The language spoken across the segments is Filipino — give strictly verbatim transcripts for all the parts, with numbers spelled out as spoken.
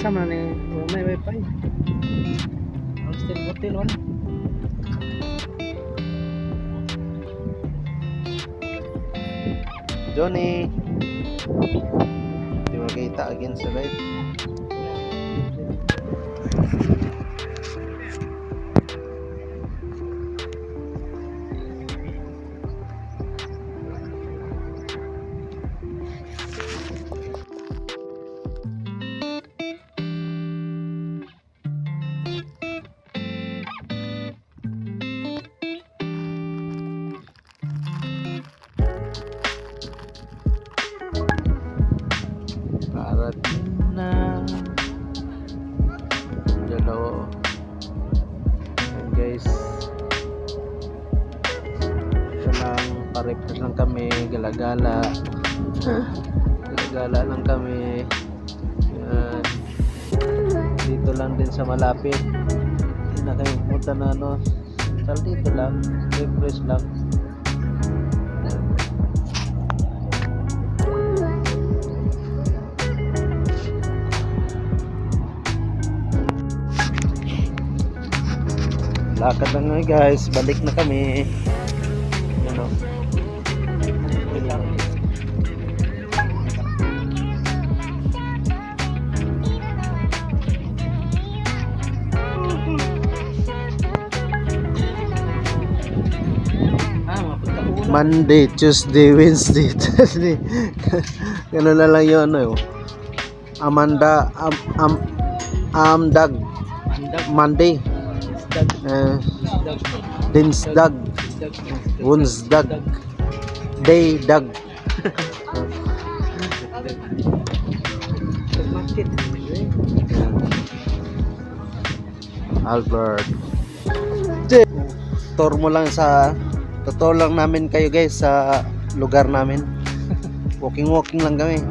sama ni may wifi. Ang still hotel on. Johnny. Di makita again sa live. Parating na dalawa. And guys, ito lang, parepres lang kami, galagala galagala lang kami. Yan. Dito lang din sa malapit, hindi na kayo pumunta na ano, sal dito lang, refresh lang. Lakad lang ngayon guys, balik na kami. Ano? Monday, Tuesday, Wednesday, Thursday. Ganun na lang yun ano. Amanda, am, am, amdag, Monday. Uh, Dinsdag, Woensdag, Daydag. Albert. Tour mo lang sa totoo lang namin kayo guys sa lugar namin. Walking walking lang kami.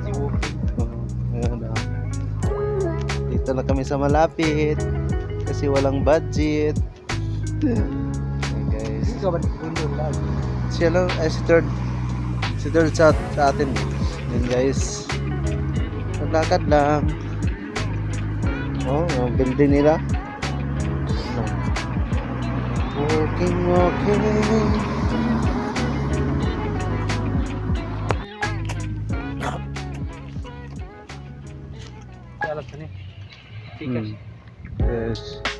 Dito na kami sa malapit. Kasi walang budget. Okay guys. Siya lang, eh, si third si third sa, sa atin. Yan guys, maglakad lang. Oh, yung building nila. Walking, walking. Hmm. Yes.